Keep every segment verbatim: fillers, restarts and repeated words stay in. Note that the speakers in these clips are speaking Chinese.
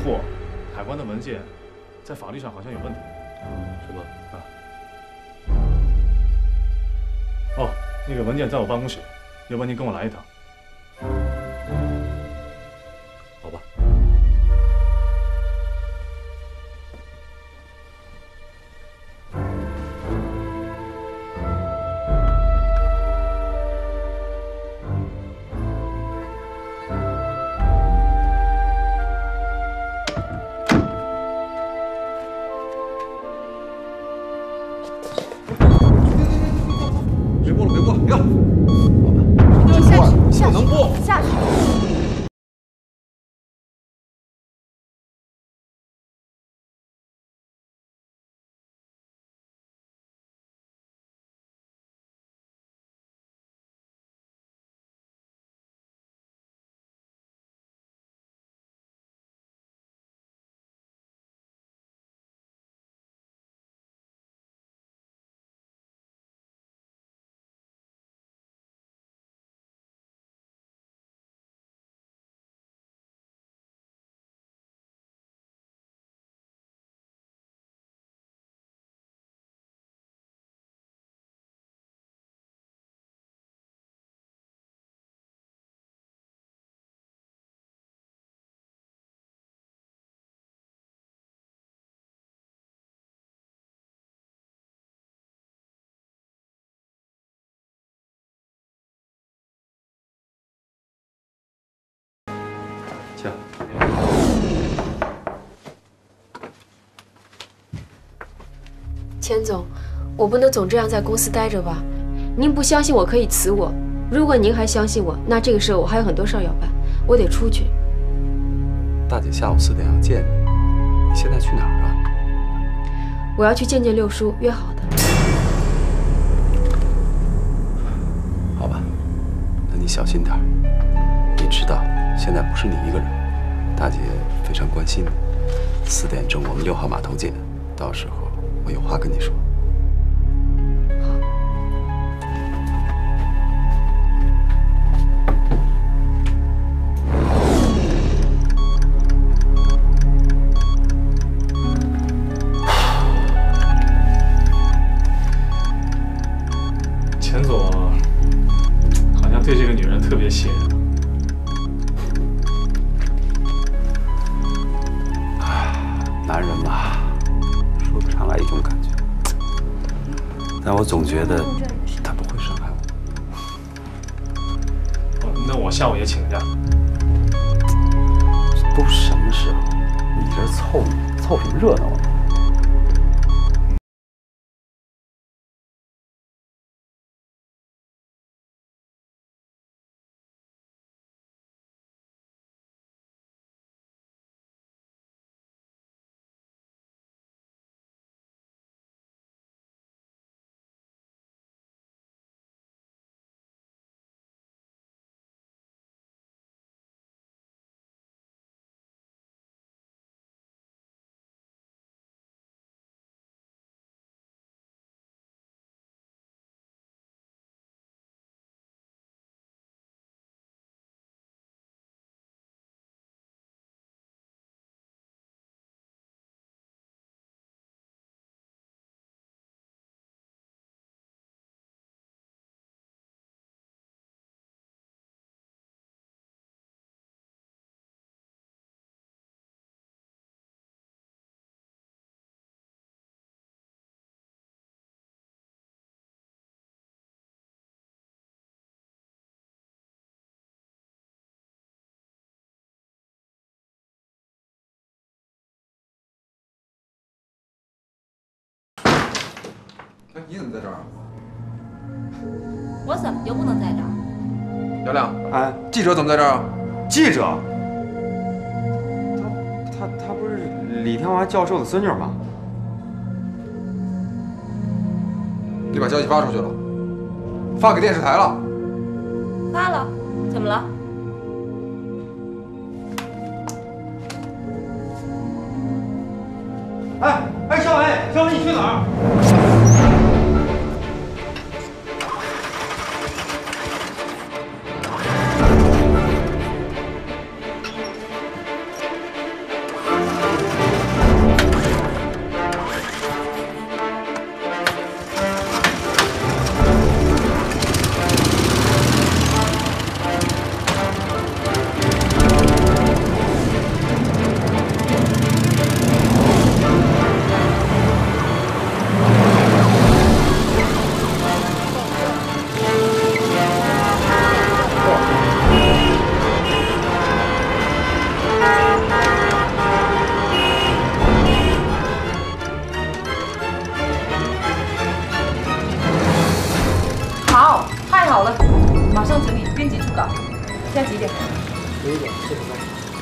货，海关的文件在法律上好像有问题。 什么？ 啊？哦，那个文件在我办公室，要不然您跟我来一趟。 好吧。 别播了，别播了，停！ 你下去，下去， 能播， 下去。 请。 钱总，我不能总这样在公司待着吧？您不相信我可以辞我，如果您还相信我，那这个时候我还有很多事儿要办，我得出去。 大姐下午四点要见你，你现在去哪儿啊？ 我要去见见六叔，约好的。 好吧，那你小心点儿。你知道，现在不是你一个人，大姐非常关心你。四点钟我们六号码头见，到时候我有话跟你说。 钱总好像对这个女人特别信任。 男人嘛，说不上来一种感觉，但我总觉得他不会伤害我。 哦，那我下午也请个假。 这都什么时候？你这凑凑什么热闹啊？ 哎，你怎么在这儿啊？ 我怎么就不能在这儿？ 姚亮， 哎， 记者怎么在这儿啊？ 记者，他他他不是李天华教授的孙女吗？ 你把消息发出去了，发给电视台了。 发了，怎么了？ 哎哎，小伟，小伟，你去哪儿？ 哎，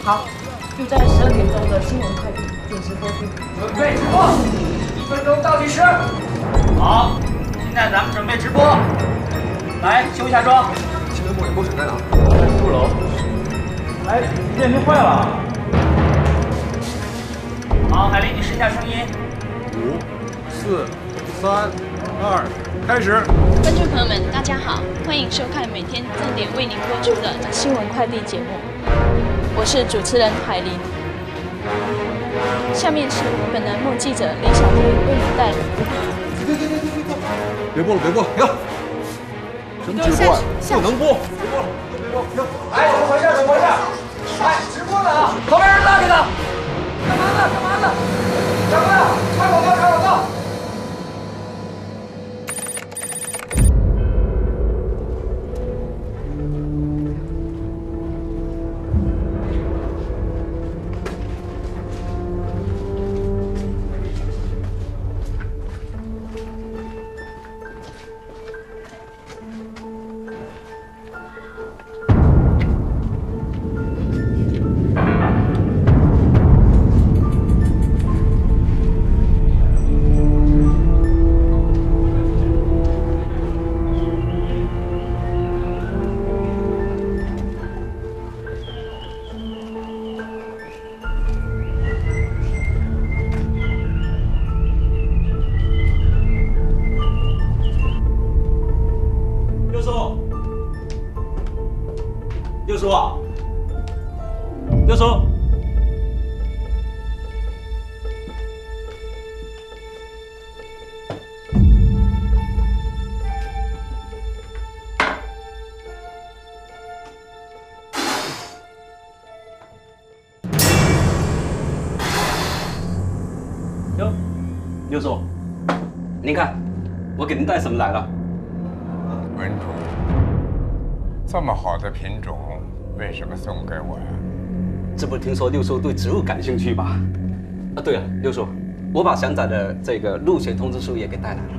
好，就在十二点钟的新闻快递准时播出。准备直播，一分钟倒计时。好，现在咱们准备直播。来，修一下妆。 新闻部演播室在哪？ 在负楼。哎，电梯坏了。 好，海林，你试一下声音。 五、四、三、二，开始。 观众朋友们，大家好，欢迎收看每天正点为您播出的新闻快递节目，我是主持人海林。下面是本栏目记者林小飞为您带来。 别播了，别播了，停！什么直播啊？不能播！别播了，都别播，停！ 哎，怎么回事？怎么回事？哎，直播呢啊！旁边人拉着呢，干嘛呢？干嘛呢？什么呀？插广告，插广告！ 六叔，六叔， 哟，六叔，您看，我给您带什么来了？ 文主，这么好的品种，为什么送给我呀？ 这不听说六叔对植物感兴趣吧？啊，对了，六叔，我把祥仔的这个入学通知书也给带来了。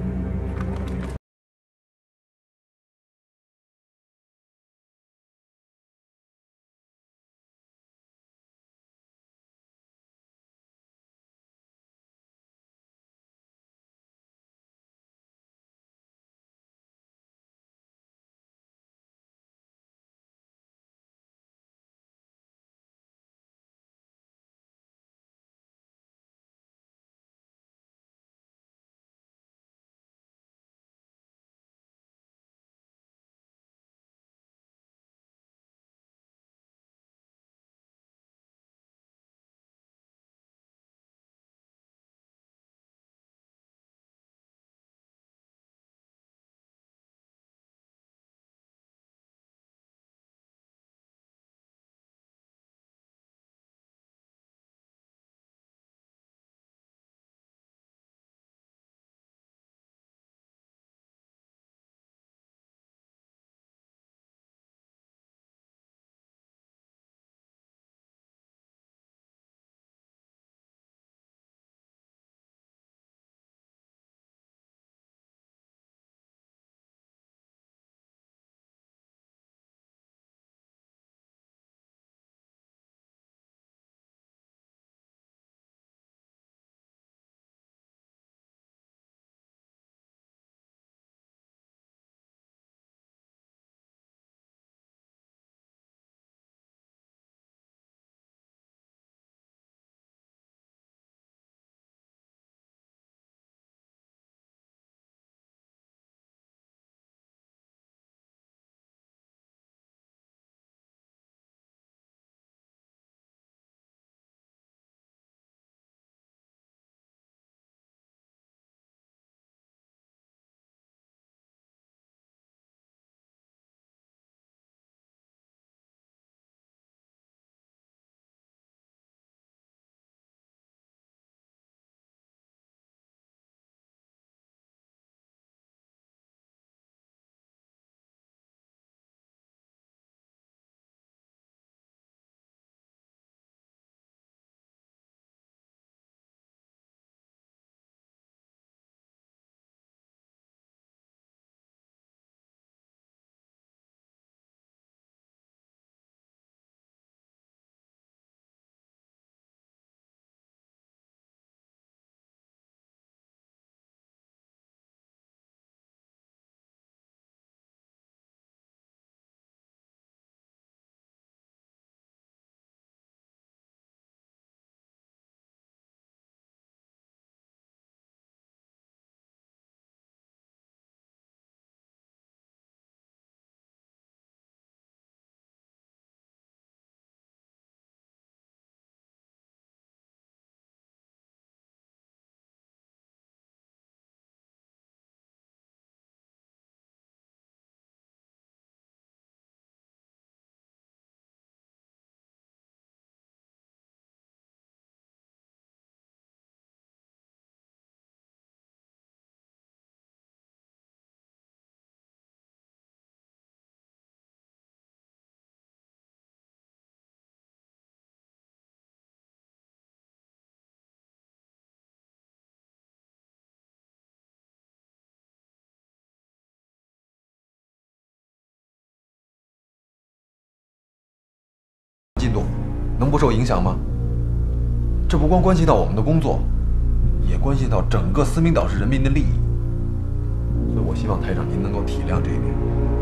进度，能不受影响吗？这不光关系到我们的工作，也关系到整个思明岛市人民的利益。所以我希望台长您能够体谅这一点。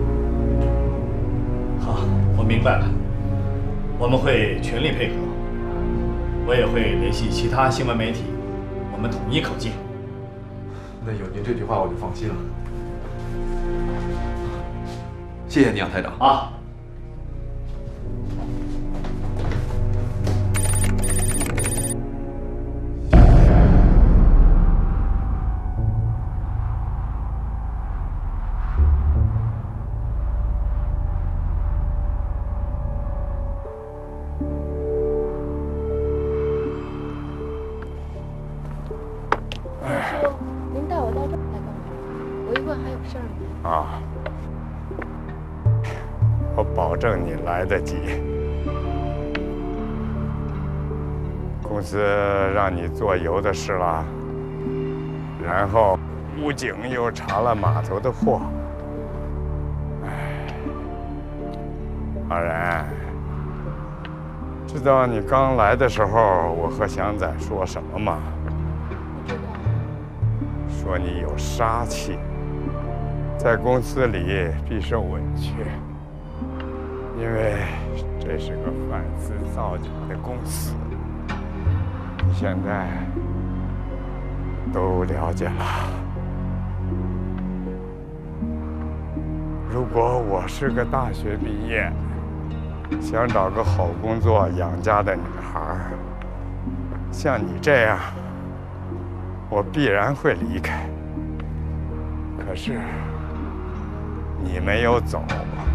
好，我明白了，我们会全力配合，我也会联系其他新闻媒体，我们统一口径。 那有您这句话我就放心了。谢谢你啊，台长。 啊。 您带我到这儿来干嘛？我一会儿还有事儿呢。 啊，我保证你来得及。公司让你做油的事了，然后武警又查了码头的货。哎，阿然，知道你刚来的时候，我和祥仔说什么吗？说你有杀气，在公司里必受委屈，因为这是个反思造假的公司。你现在都了解了。如果我是个大学毕业，想找个好工作养家的女孩，像你这样，我必然会离开。可是你没有走，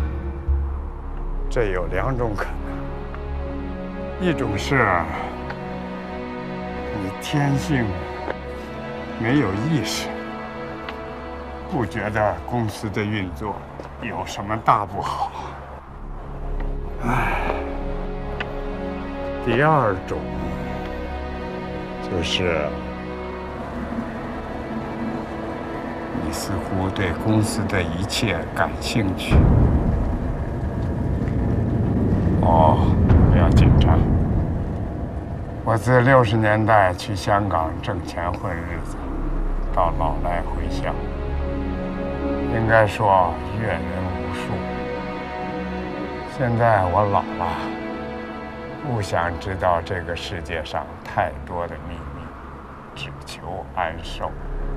这有两种可能：一种是你天性没有意识，不觉得公司的运作有什么大不好。唉，第二种就是你似乎对公司的一切感兴趣。哦，不要紧张。我自六十年代去香港挣钱混日子，到老来回想，应该说阅人无数。现在我老了，不想知道这个世界上太多的秘密，只求安寿。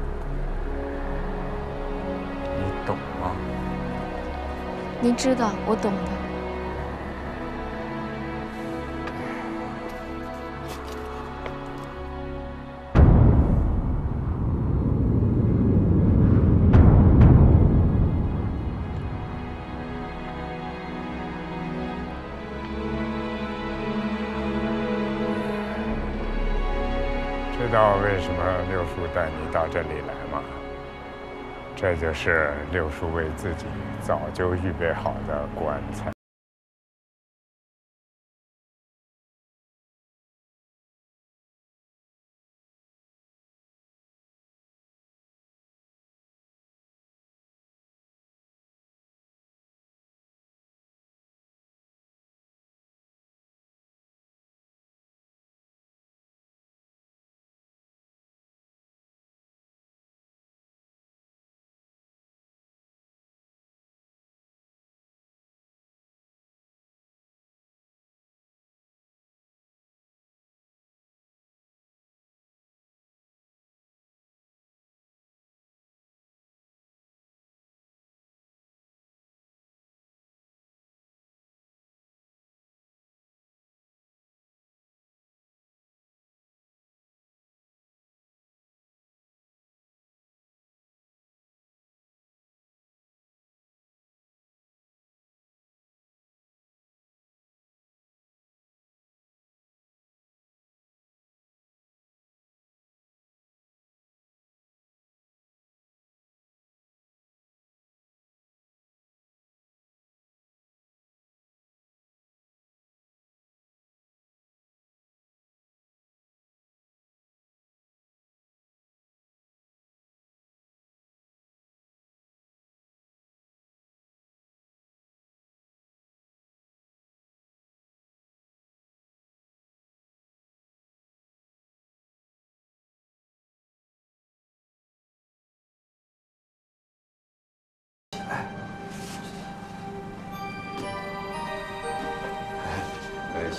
你懂吗？ 您知道，我懂的。 知道为什么六叔带你到这里来吗？这就是六叔为自己早就预备好的棺材。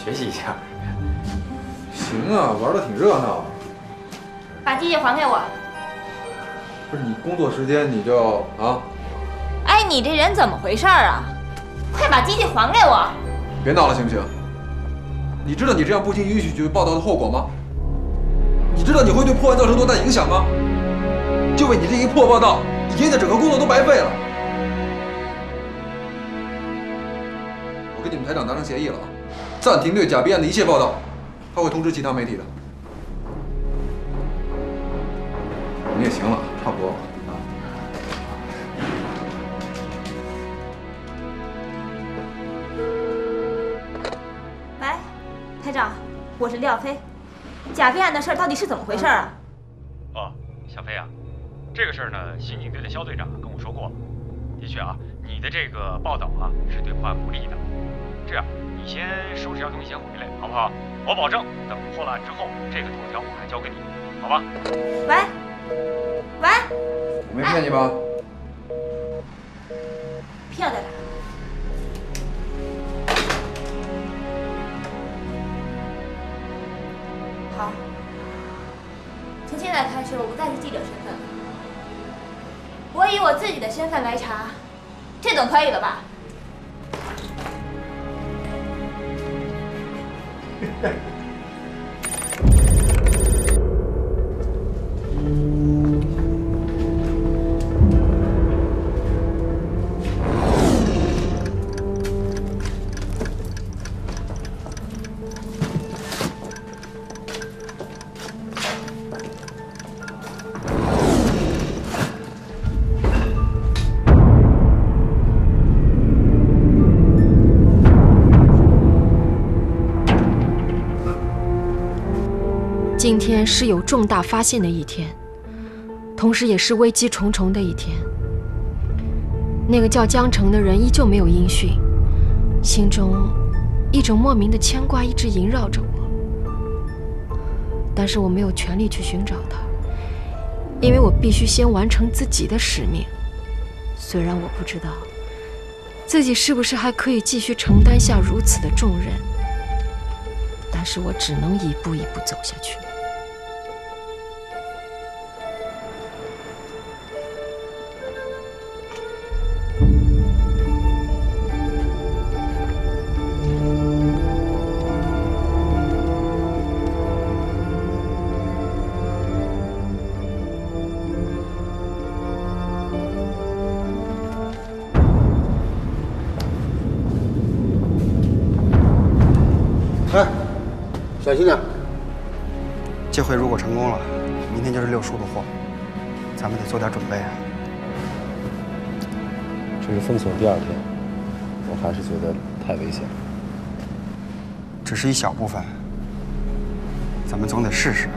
学习一下。 行啊，玩的挺热闹。 把机器还给我！ 不是你工作时间你就啊？ 哎，你这人怎么回事啊？快把机器还给我！ 别闹了，行不行？你知道你这样不经允许就报道的后果吗？你知道你会对破案造成多大影响吗？就为你这一破报道，你今天的整个工作都白费了。我跟你们台长达成协议了啊，暂停对假币案的一切报道，他会通知其他媒体的。你也行了，差不多了。 喂，台长，我是廖飞。假币案的事儿到底是怎么回事啊？ 哦，小飞啊，这个事儿呢，刑警队的肖队长跟我说过了。的确啊，你的这个报道啊是对破案不利的。这样，你先收拾一下东西先回来，好不好？我保证，等破了案之后，这个头条我还交给你，好吧？ 喂，喂， 我没骗你吧？ 骗在哪？好，从现在开始我不再是记者身份了，我以我自己的身份来查，这总可以了吧？ 今天是有重大发现的一天，同时也是危机重重的一天。那个叫江城的人依旧没有音讯，心中一种莫名的牵挂一直萦绕着我。但是我没有权利去寻找他，因为我必须先完成自己的使命。虽然我不知道自己是不是还可以继续承担下如此的重任，但是我只能一步一步走下去。 哎，小心点！这回如果成功了，明天就是六叔的货，咱们得做点准备啊。 这是封锁第二天，我还是觉得太危险了。 只是一小部分，咱们总得试试。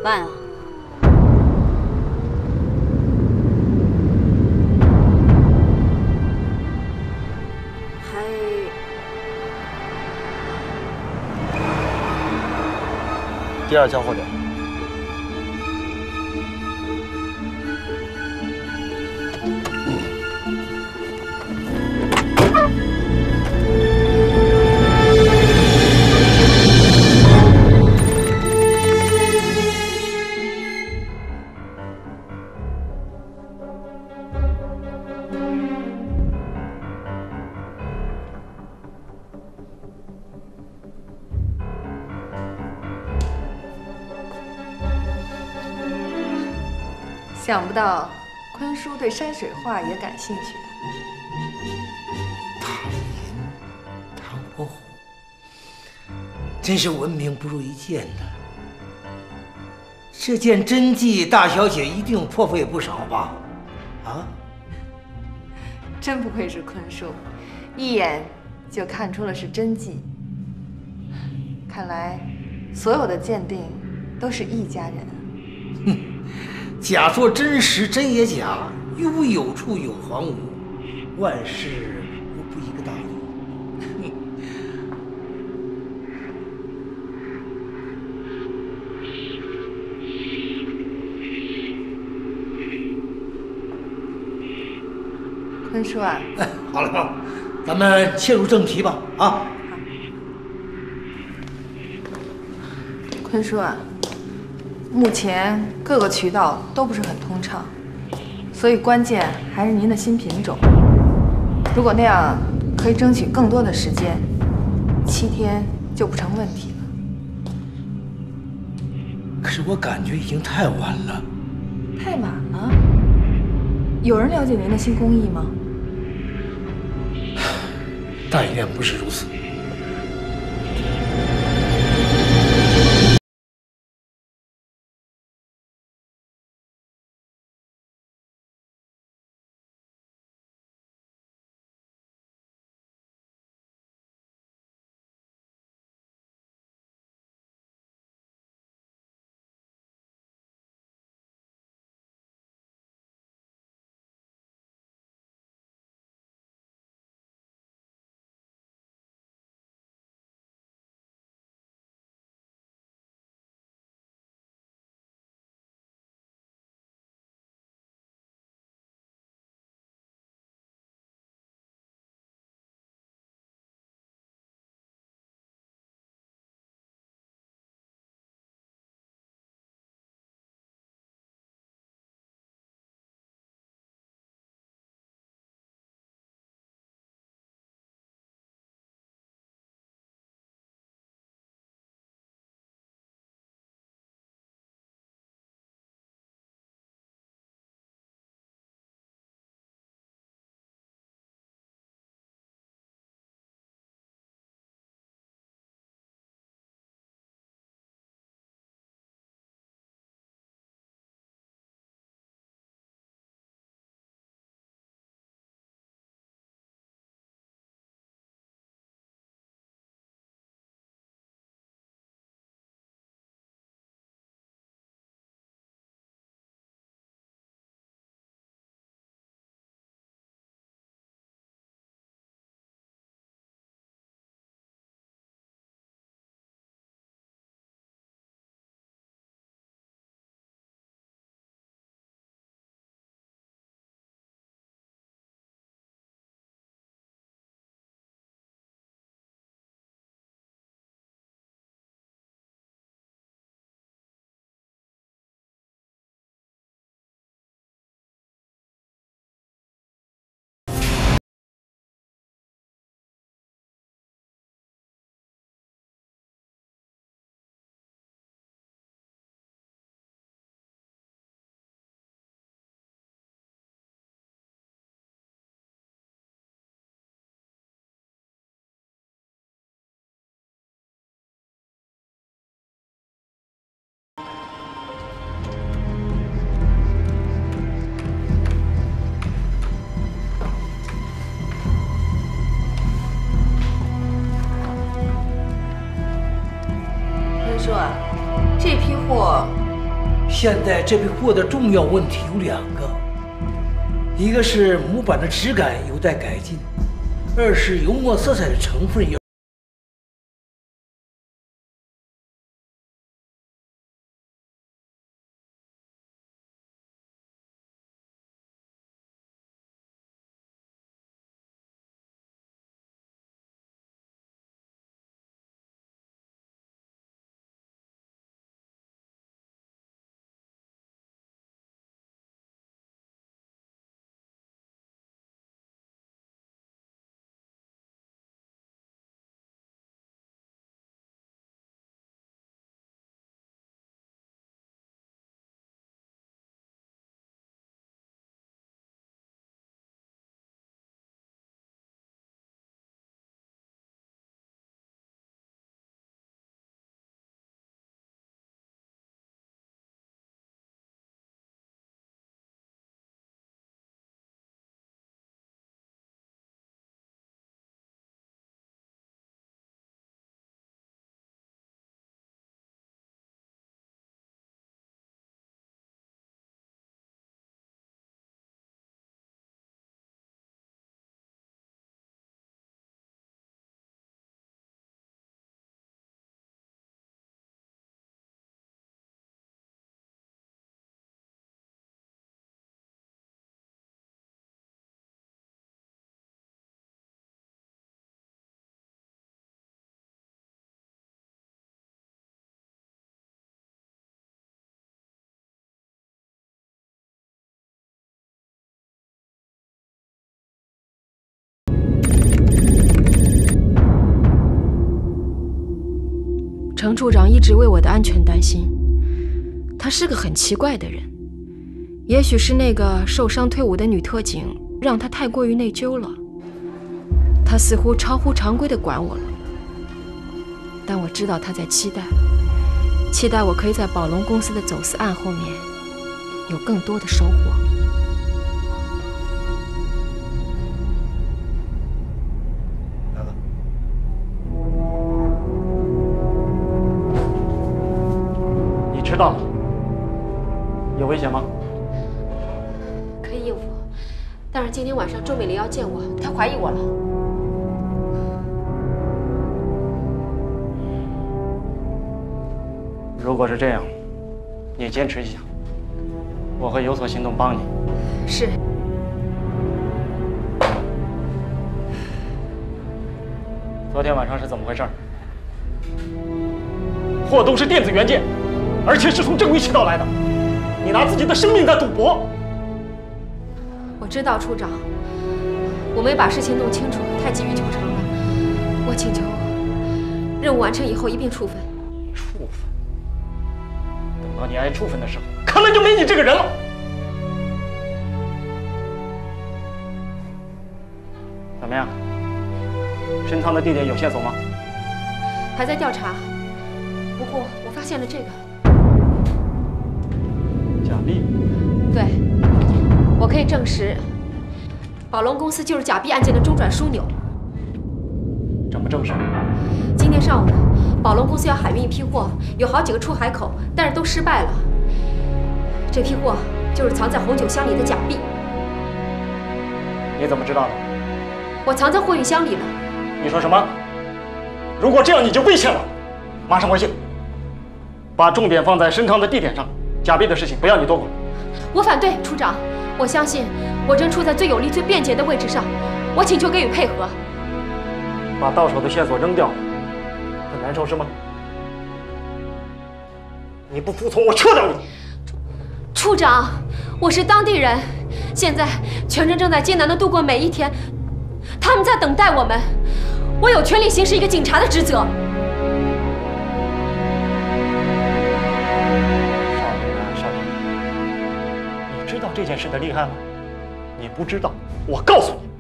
办啊？还第二交货点。 想不到坤叔对山水画也感兴趣。 唐寅、唐伯虎，真是闻名不如一见的。这件真迹，大小姐一定破费不少吧？啊？ 真不愧是坤叔，一眼就看出了是真迹。看来，所有的鉴定都是一家人。 哼。 假作真实，真也假；于无有处有还无，万事无不一个道理。 坤叔啊， 哎，好了好了，咱们切入正题吧。啊， 坤叔啊。 目前各个渠道都不是很通畅，所以关键还是您的新品种。如果那样，可以争取更多的时间，七天就不成问题了。 可是我感觉已经太晚了。 太晚了？有人了解您的新工艺吗？ 但愿不是如此。 现在这批货的重要问题有两个，一个是模板的质感有待改进，二是油墨色彩的成分要。 程处长一直为我的安全担心，他是个很奇怪的人。也许是那个受伤退伍的女特警让他太过于内疚了，他似乎超乎常规的管我了。但我知道他在期待，期待我可以在宝龙公司的走私案后面有更多的收获。 知道了，有危险吗？ 可以应付，但是今天晚上周美玲要见我，她怀疑我了。 如果是这样，你坚持一下，我会有所行动帮你。 是。 昨天晚上是怎么回事？货都是电子元件。而且是从正规渠道来的，你拿自己的生命在赌博。 我知道，处长，我没把事情弄清楚，太急于求成了。我请求任务完成以后一并处分。 处分？等到你挨处分的时候，可能就没你这个人了。怎么样？深藏的地点有线索吗？ 还在调查，不过我发现了这个。 假币？ 对，我可以证实，宝龙公司就是假币案件的中转枢纽。 怎么证实？ 今天上午，宝龙公司要海运一批货，有好几个出海口，但是都失败了。这批货就是藏在红酒箱里的假币。 你怎么知道的？ 我藏在货运箱里了。 你说什么？如果这样你就危险了，马上回去，把重点放在深藏的地点上。假币的事情不要你多管。 我反对，处长。我相信我正处在最有利、最便捷的位置上。我请求给予配合。 把到手的线索扔掉，很难受是吗？你不服从，我撤掉你。 处长，我是当地人，现在全镇正在艰难地度过每一天，他们在等待我们，我有权利行使一个警察的职责。 知道这件事的厉害吗？你不知道，我告诉你。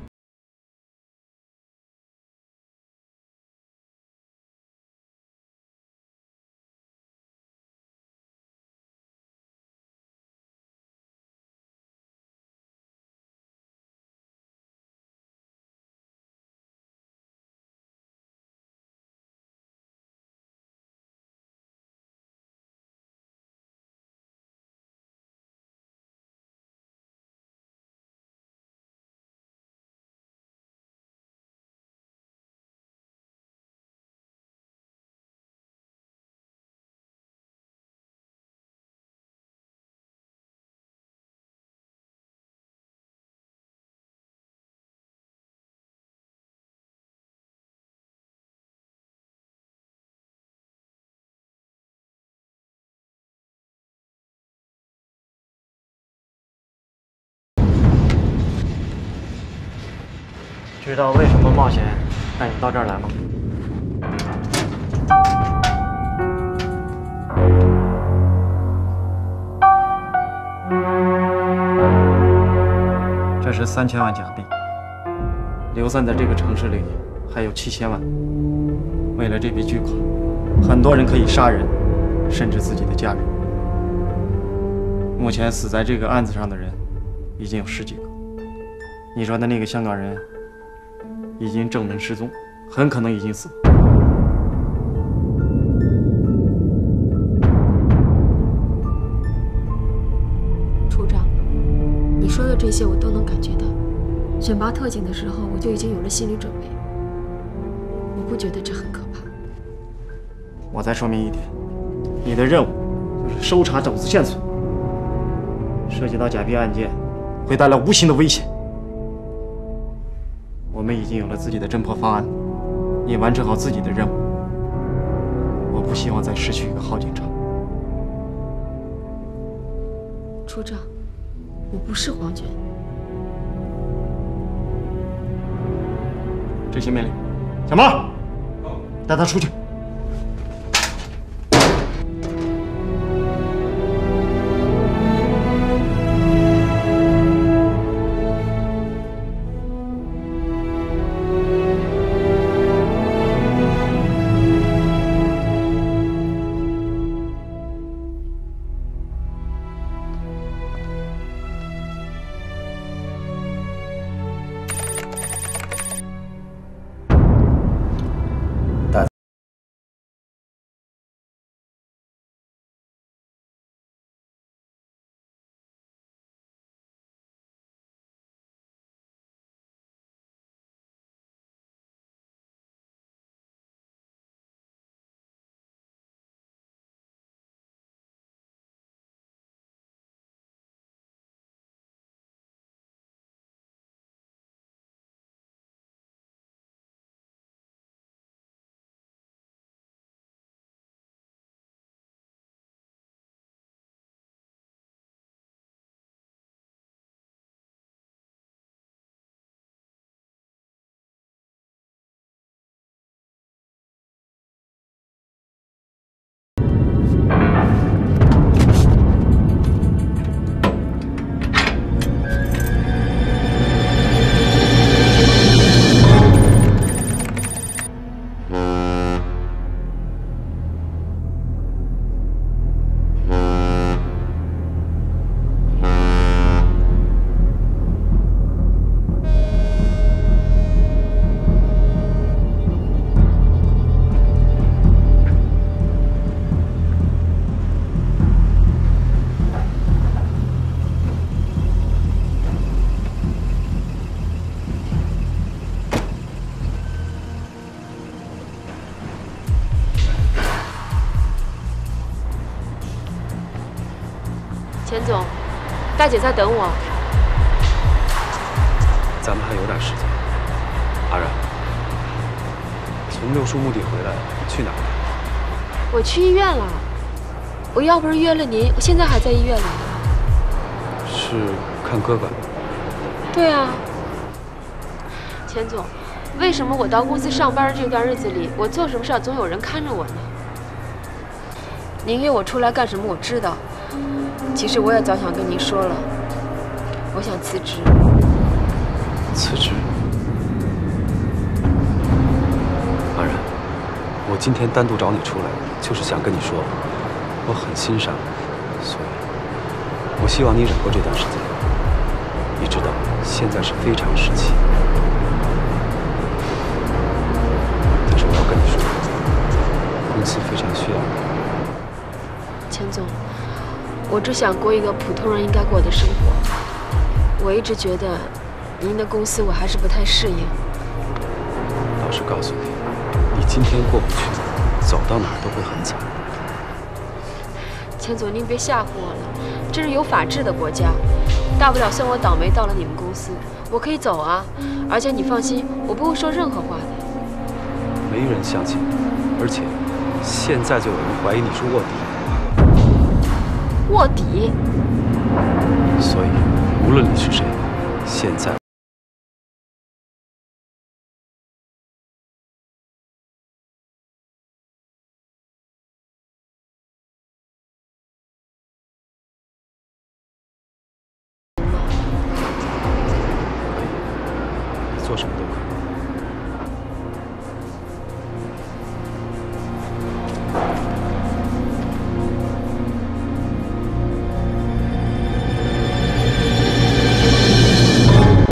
知道为什么冒险带你到这儿来吗？这是三千万假币，流散在这个城市里还有七千万。为了这笔巨款，很多人可以杀人，甚至自己的家人。目前死在这个案子上的人已经有十几个。你说的那个香港人已经证明失踪，很可能已经死了。 处长，你说的这些我都能感觉到。选拔特警的时候，我就已经有了心理准备。我不觉得这很可怕。 我再说明一点，你的任务就是搜查走私线索，涉及到假币案件，会带来无形的危险。我们已经有了自己的侦破方案，你完成好自己的任务。我不希望再失去一个好警察。 处长，我不是黄娟。 执行命令，小马，带他出去。 钱总，大姐在等我。 咱们还有点时间。阿然，从六叔墓地回来，去哪儿了？ 我去医院了。我要不是约了您，我现在还在医院里呢。 是看哥哥？ 对啊。钱总，为什么我到公司上班这段日子里，我做什么事总有人看着我呢？您约我出来干什么？我知道。其实我也早想跟您说了，我想辞职。 辞职？阿然，我今天单独找你出来，就是想跟你说，我很欣赏你，所以，我希望你忍过这段时间。你知道，现在是非常时期。但是我要跟你说，公司非常需要你。 钱总。我只想过一个普通人应该过的生活。我一直觉得，您的公司我还是不太适应。 老实告诉你，你今天过不去，走到哪儿都会很惨。 钱总，您别吓唬我了，这是有法治的国家，大不了算我倒霉到了你们公司，我可以走啊。而且你放心，我不会说任何话的。 没人相信，而且现在就有人怀疑你是卧底。 卧底， 所以无论你是谁，现在。 做什么都可以。